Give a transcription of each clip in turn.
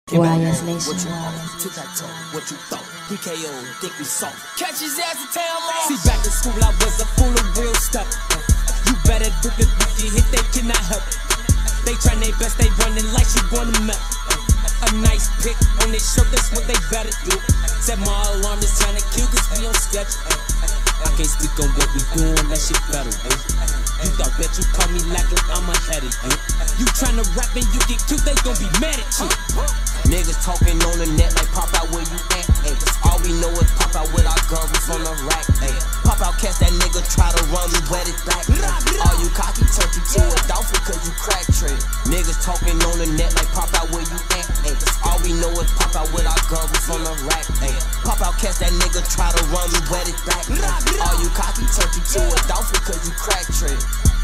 Wireless Nation. Tic-tac-toe, what you thought? PKO, think we soft. Catch his ass and tell him off. See, back in school, I was a fool of real stuff. You better do it if you hit, they cannot help. They trying their best, they running like she want to melt. A nice pic on their shirt, that's what they better do. Set my alarm, is trying to kill, cause we on schedule. I can't speak on what we doing, that shit better. You thought that you call me lacking, I'm ahead of you. You tryna rap and you get killed, they gon' be mad at you. Niggas talking on the net like pop out where you at, ayy. All we know is pop out with our guns from the rack, ayy. Pop out, catch that nigga, try to run me, wet it back, ayy. All you cocky, turn you to a dolphin cause you crack trade. Niggas talking on the net like pop out where you at, ayy. All we know is pop out with our guns from the rack, ayy. Pop out, catch that nigga, try to run me, wet it back, ayy. All you cocky, turn you to a dolphin cause you crack trade.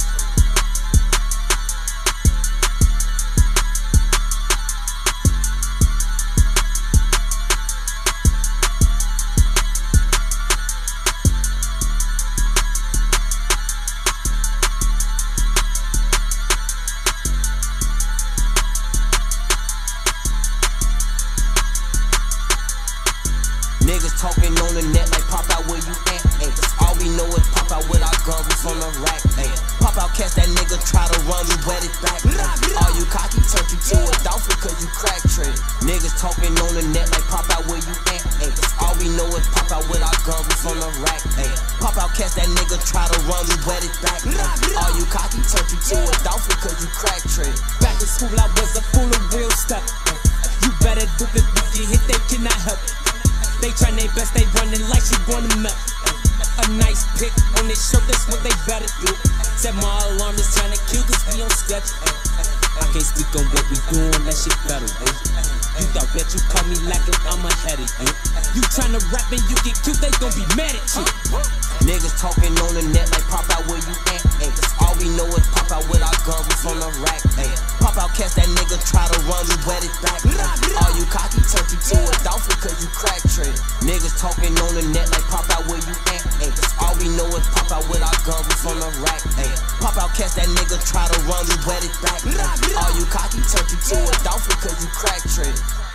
Niggas talking on the net like pop out where you at, ayy. All we know is pop out with our guns from the rack, ayy. Pop out, catch that nigga, try to run me, wet it back, ayy. All you cocky, turn you to a dolphin cause you crack trade. Niggas talking on the net like pop out where you at, ayy. All we know is pop out with our guns from the rack, ayy. Pop out, catch that nigga, try to run me, wet it back, ayy. All you cocky, turn you to a dolphin cause you crack trade. Back in school, I was a fool of real stuff. You better do it if you hit, they cannot help. They trying their best, they running like she want to melt. A nice pic on their shirt, that's what they better do. Set my alarm, is trying to kill, cause we on schedule. I can't speak on what we doing, that shit better. You thought that you call me lacking, I'm ahead of you. You tryna rap and you get killed, they gon' be mad at you. Niggas talking on the net like pop out where you at, ayy. All we know is pop out with our guns from the rack, ayy. Pop out, catch that nigga, try to run me, wet it back, ayy. All you cocky, turn you to a dolphin cause you crack trade. Niggas talking on the net like pop out where you at, ayy. All we know is pop out with our guns from the rack, ayy. Pop out, catch that nigga, try to run me, wet it back, ayy. All you cocky, turn you to a dolphin cause you crack trade.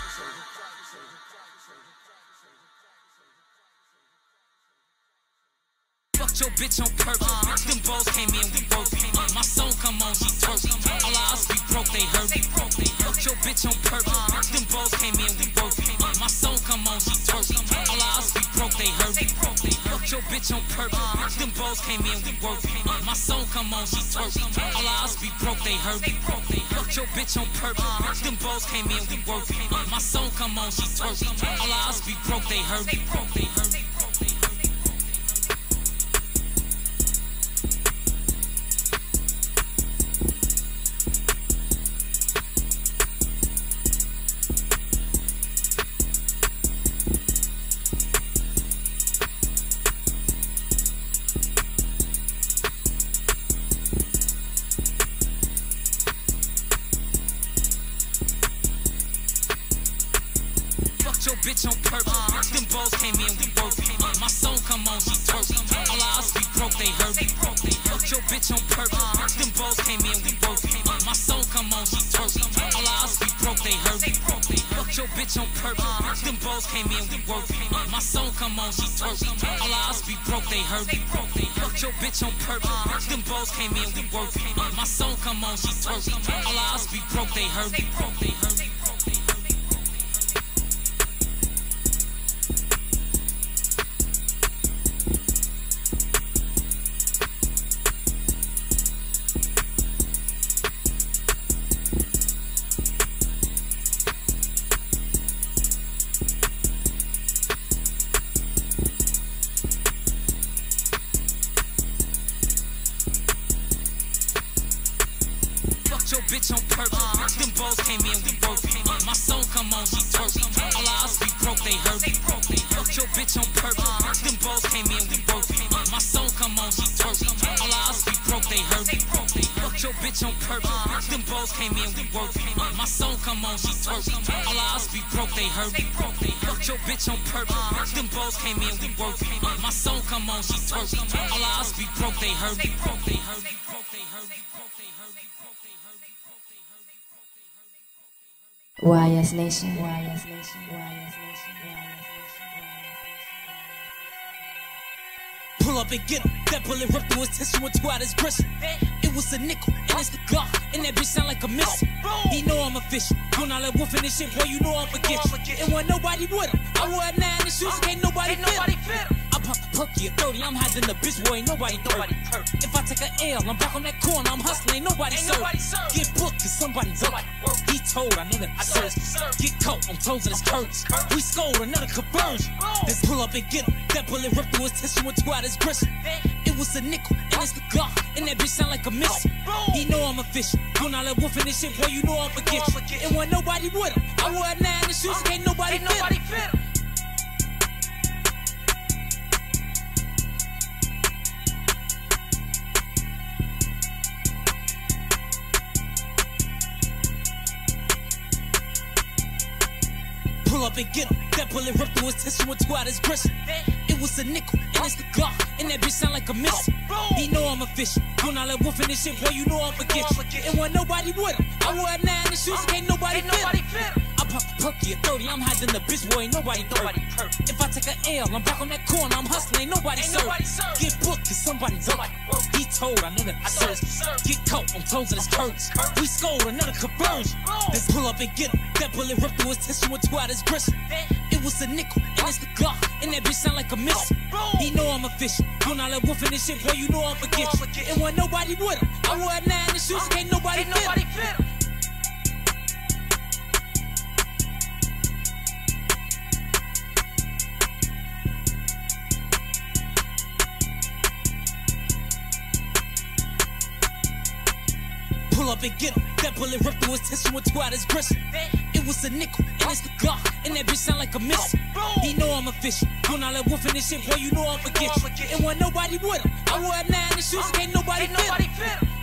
Fucked your bitch on purpose. Them balls came in, we broke. My song come on, she twerk. All our us be broke, they hurt. Fucked your bitch on purpose. Them balls came in, we broke. My song come on, she twerk. All our us be broke, they hurt. Fucked your bitch on purpose. Them balls came in, we broke. My song come on, she twerk. All our us be broke, they hurt. Fucked your bitch on purpose. Them balls came in, we broke. My song come on, she twerk. All our us be broke, they hurt. Your bitch on purpose. Them balls came in, we broke. My song come on, she twerk. All our us be broke, they hurt. Fucked your bitch on purpose. Them balls came in, we broke. My song come on, she twerk. All our us be broke, they hurt. Fucked your bitch on purpose. Them balls came in, we broke. My song come on, she twerk. All our us be broke, they hurt. Fucked your bitch on purpose. Them balls came in, we broke. My song come on, she twerk. All our us be broke, they hurt. Your bitch on purpose. Them balls came in, we broke. My song come on, she twerk. All our us be broke, they hurt. Fucked your bitch on purpose. Them balls came in, we broke. My song come on, she twerk. All our us be broke, they hurt. Fucked your bitch on purpose. Them balls came in, we broke. My song come on, she twerk. All our us be broke, they hurt. Fucked your bitch on purpose. Them balls came in, we broke. My song come on, she twerk. All our us be broke, they hurt. YS Nation. Pull up and get him. That bullet ripped through his tissue and tore out his gristle. It was a nickel, and it's the Glock, and that bitch sound like a missile. He know I'm official. When I let wolf in this shit, boy, you know I'm forget you. And when nobody with him, I wore a 9 in shoes, can't nobody fit him. I pop the perky at 30, I'm hiding the bitch, boy, ain't nobody hurt. If I take a L, I'm back on that corner, I'm hustling, ain't nobody serve. Get booked, cause somebody work. He told, I know that I serve. Get caught on toes of his curtains. We scored another conversion. Let's pull up and get him. That bullet ripped through his tissue and tore out his gristle. It was a nickel, and it's the Glock, and that bitch sound like a missile. He know I'm official. When I let wolf in this shit, boy, you know I'm forget you. And when nobody with him, I wore a 9 in shoes, can't nobody fit him. Pull up and get him. That bullet ripped through his tissue and tore out his gristle. It was a nickel, and it's the Glock, and that bitch sound like a missile. He know I'm official. When I let wolf in this shit, boy, you know I'm forget you. And when nobody with him, I wore a 9 in shoes, can't nobody fit him. I pop the perky at 30, I'm hiding the bitch, boy, ain't nobody hurt. If I take a L, I'm back on that corner, I'm hustling, ain't nobody serve. Get booked, cause somebody work. He told, I know that I serve. Get caught on toes of his curtains. We scored another conversion. Let's pull up and get him. That bullet ripped through his tissue and tore out his gristle. It was a nickel, and it's the Glock, and that bitch sound like a missile. He know I'm official. When I let wolf in this shit, boy, you know I'm forget you. And when nobody with him, I wore a 9 in shoes, can't nobody fit him. Pull up and get him. That bullet ripped through his tissue and tore out his gristle. It was a nickel, and it's the Glock, and that bitch sound like a missile. He know I'm official. When I let wolf in this shit, boy, you know I'm forget you. And when nobody with him, I wore a 9 in shoes, can't nobody fit him.